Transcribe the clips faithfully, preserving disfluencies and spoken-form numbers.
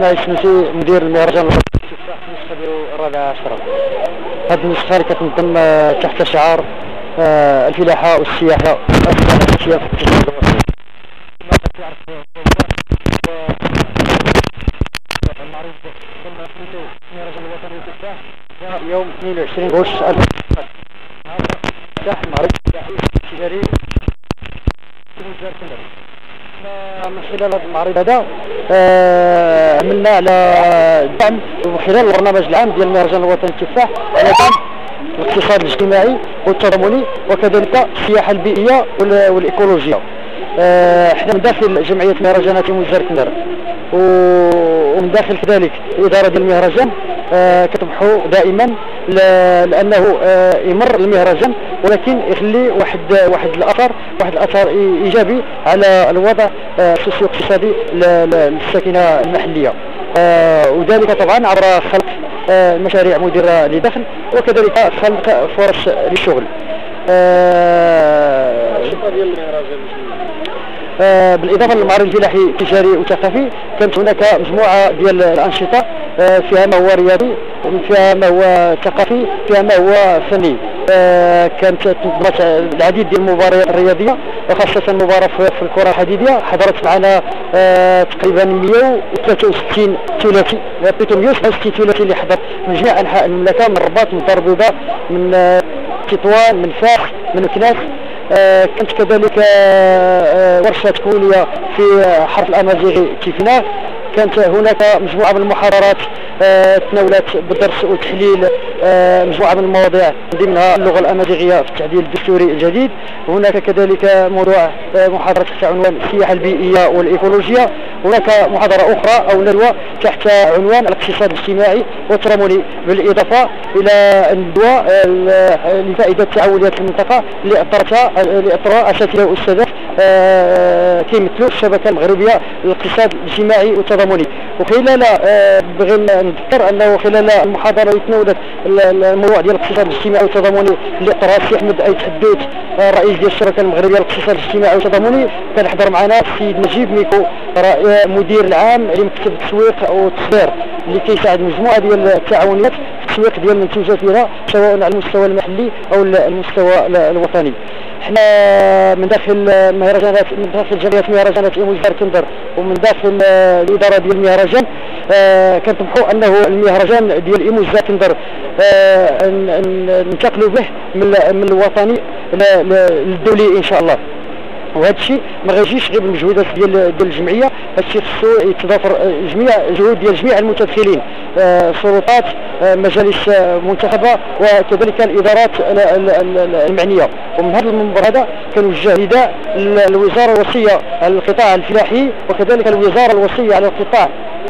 اسماعيل السنوسي مدير المهرجان التفاح في النسخة ديالو الرابعة عشرة. هذه النسخة اللي كتنظم تحت شعار الفلاحة والسياحة في الاقتصاد الوطني. كما كتعرف المعروف المهرجان الوطني للتفاح يوم اثنين وعشرين غشت ألفين وثلاثة. هذا افتتاح المعرض السياحي التجاري في وزارة النقل. من خلال هذا المعرض هذا عملنا على الدعم من خلال البرنامج العام ديال المهرجان الوطني للتفاح على دعم الاقتصاد الاجتماعي والتضامني وكذلك السياحة البيئية والإيكولوجية. احنا من داخل جمعية مهرجانات وزارة النقل ومن داخل كذلك الإدارة ديال المهرجان كتبحثوا دائما لأنه يمر المهرجان ولكن يخلي واحد واحد الأثر واحد الأثر إيجابي على الوضع السوسيو اقتصادي للساكنة المحلية، وذلك طبعا عبر خلق مشاريع مديرة للدخل وكذلك خلق فرص للشغل. بالإضافة للمعرض الفلاحي التجاري والثقافي كانت هناك مجموعة ديال الأنشطة فيها ما هو رياضي فيها ما هو ثقافي فيها ما هو فني. كانت تنظمت العديد ديال المباريات الرياضية وخاصة مباراة في الكرة الحديدية حضرت معنا تقريبا مئة وثلاثة وستين ثلاثي مئة وسبعة وستين ثلاثي اللي حضر من جميع أنحاء المملكة، من الرباط من الدار البيضاء من تطوان من فاس من كناس. آه كانت كذلك آه ورشة تكوينية في حرف الأمازيغي كيفنا. كانت هناك مجموعة من المحاضرات آه تناولت بالدرس والتحليل آه مجموعة من المواضيع ضمنها اللغة الأمازيغية في التعديل الدستوري الجديد. هناك كذلك موضوع آه محاضرة تحت عنوان السياحة البيئية والإيكولوجية. هناك محاضرة أخرى أو ندوة تحت عنوان الاقتصاد الاجتماعي والتضامني، بالإضافة إلى الندوة آه لفائدة تعاونيات المنطقة اللي أطرتها اللي أطرها أساتذة وأستاذات آه كيمثلوا الشبكة المغربية للاقتصاد الاجتماعي والتضامني. وخلال آه بغي نذكر أنه خلال المحاضرة اللي تناولت الموضوع ديال الاقتصاد الاجتماعي والتضامني اللي أطرها السي أحمد أيت حدوت الرئيس ديال الشبكة المغربية للاقتصاد الاجتماعي والتضامني، كان حضر معنا السيد نجيب ميكو مدير العام لمكتب التسويق والتصدير اللي كيساعد مجموعة ديال التعاونيات في التسويق ديال المنتوجات ديالها سواء على المستوى المحلي أو المستوى الوطني. احنا من داخل مهرجانات من داخل جمعية مهرجانات وزارة النقل ومن داخل الإدارة ديال المهرجان اه كنطمحوا أنه المهرجان ديال إيموزات النقل اه ننتقلوا به من الوطني للدولي إن شاء الله. وهذا الشيء ما غيجيش غير بالمجهودات ديال ديال الجمعيه، هذا الشيء خصو يتضافر جميع جهود ديال جميع المتدخلين، آه سلطات آه مجالس آه منتخبه وكذلك الادارات المعنيه. ومن هذا المنبر هذا كنوجه نداء للوزاره الوصيه على القطاع الفلاحي وكذلك الوزاره الوصيه على القطاع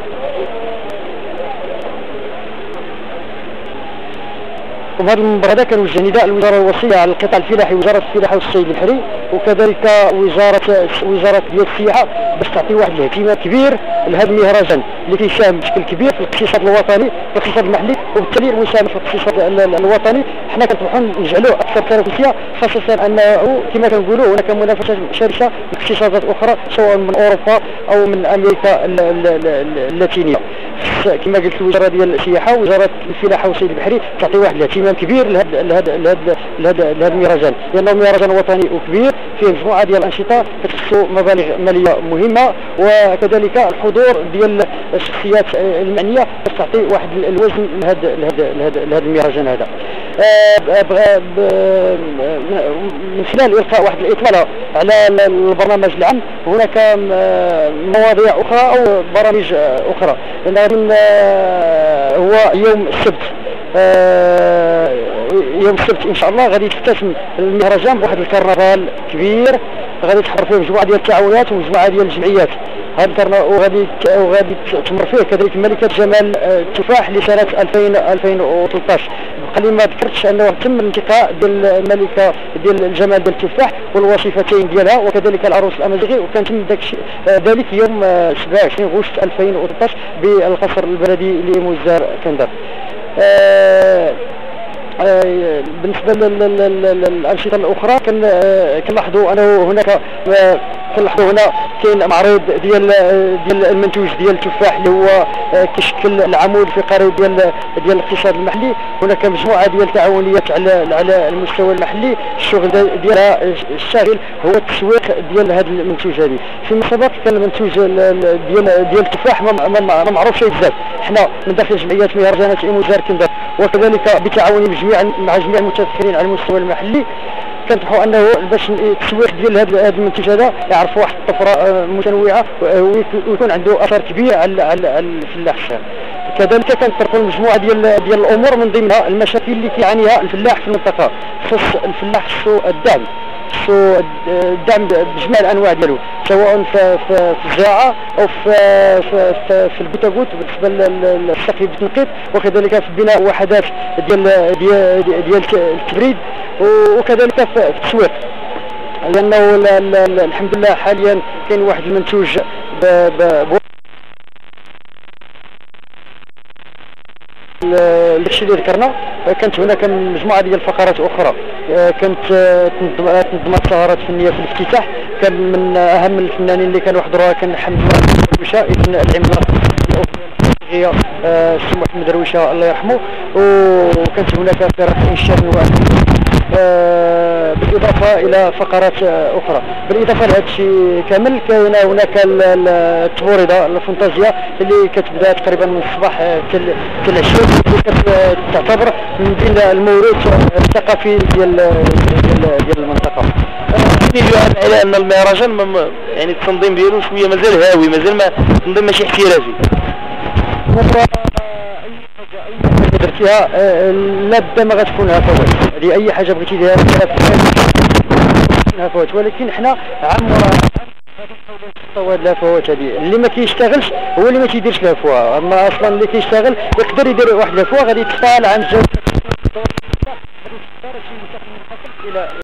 وبهذا المنبر هذا كنوجه نداء الوزاره الوصيه على القطاع الفلاحي وزاره الفلاحه والصيد البحري وكذلك وزاره وزاره ديال السياحه باش تعطي واحد الاهتمام كبير لهذا المهرجان اللي كيساهم بشكل كبير في الاقتصاد الوطني في الاقتصاد المحلي وبالتالي المساهمه في الاقتصاد الوطني حنا كنطمحوا نجعلوه اكثر تنافسيه، خاصه انه كما كنقولوا هناك منافسه شرسه باقتصادات اخرى سواء من اوروبا او من امريكا اللاتينيه. كما قلت الوزاره ديال السياحه وزاره الفلاحه والصيد البحري تعطي واحد الاهتمام كبير لهذا لهذا لهذا لهذا المهرجان لانه مهرجان وطني وكبير فيه مجموعه ديال الانشطه كتخصو مبالغ ماليه مهمه وكذلك الحضور ديال الشخصيات المعنيه تعطي واحد الوزن لهذا لهذا لهذا المهرجان هذا. من خلال القاء واحد الاطلاله على البرنامج العام هناك مواضيع اخرى او برامج اخرى. هو يوم السبت يوم السبت ان شاء الله غادي تستثمر المهرجان بواحد الكرنفال كبير غادي تحضر فيه مجموعه ديال التعاونات ومجموعه ديال الجمعيات. هذا الكرنفال وغادي وغادي تمر فيه كذلك ملكه جمال التفاح لسنه ألفين وثلاثطاش. بقى ما ذكرتش انه تم الانتقاء ديال الملكه ديال الجمال ديال التفاح والوصفتين ديالها وكذلك العروس الامازيغي وكان تم ذلك يوم سبعة وعشرين غشت ألفين وثلاثطاش بالقصر البلدي لمزار كندر. آه آه بالنسبه للانشطه الاخرى كنلاحظوا انه هناك كنلاحظوا هنا كاين معروض ديال ديال المنتوج ديال التفاح اللي هو كيشكل العمود الفقري ديال ديال الاقتصاد المحلي. هناك مجموعه ديال التعاونيات على على المستوى المحلي. الشغل ديالها الشاغل هو التسويق ديال هذا المنتوج هذه. فيما سبق كان المنتوج ديال ديال التفاح ما, ما معروفش بزاف. حنا من داخل جمعيات مهرجانات ايموزار كندر وكذلك بتعاون بجميع مع جميع المتدخلين على المستوى المحلي كنطمحوا انه باش التسويق ديال هذا المنتج هذا يعرفوا واحد الطفره متنوعه ويكون عنده اثر كبير على على الفلاح الشام. كذلك كنطرحوا مجموعه ديال ديال الامور من ضمنها المشاكل اللي كيعانيها الفلاح في المنطقه. خص الفلاح خصو الدعم، خصو الدعم بجميع الانواع ديالو، سواء في في الزراعه او في في, في, في البوتاغوت بالنسبه للسقي بالتنقيط، وكذلك في بناء وحدات ديال ديال ديال التبريد، وكذلك في التسويق. لانه الحمد لله حاليا كاين واحد المنتوج الشيء اللي ذكرنا. كانت هناك مجموعه ديال الفقرات اخرى كانت تنظمت سهرات فنيه في الافتتاح. كان من اهم الفنانين اللي كانوا حضروها كان حمد درويشه ابن العملاق الغيه السي محمد درويشه الله يرحمه. وكانت هناك فرق انشاد نوع بالاضافه الى فقرات اخرى. بالاضافه لهذا الشيء كامل كاين هناك التبوريده الفانتازيا اللي كتبدا تقريبا من الصباح كالعشيه، اللي كتعتبر من بين الموروث الثقافي ديال ديال ديال المنطقه. يعني على ان المهرجان يعني التنظيم ديالو شويه مازال هاوي، مازال ما التنظيم ماشي احترافي. درتيها لابد ما غتكونها فوات. هذه اي حاجه بغيتي ديرها فيها فوات، ولكن حنا عام ورا هذه الفوات هذه اللي ما كيشتغلش هو اللي ما كيديرش الهفوه. اما اصلا اللي كيشتغل يقدر يدير واحد الهفوه غادي تطال عن الجوده.